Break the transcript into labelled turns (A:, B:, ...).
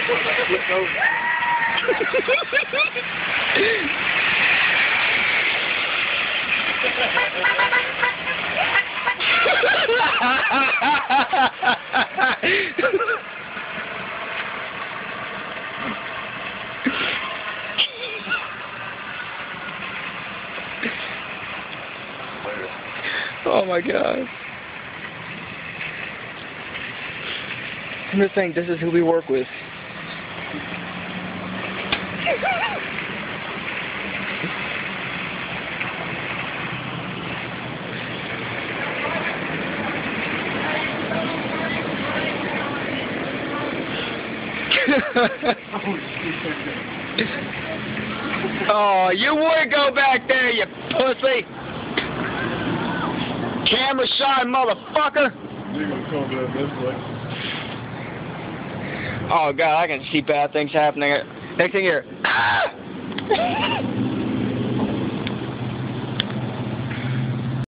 A: Oh my God. I'm just saying, this is who we work with. Oh, you would go back there, you pussy! Camera shy motherfucker!
B: You're gonna come down this way.
A: Oh God, I can see bad things happening. Next thing here.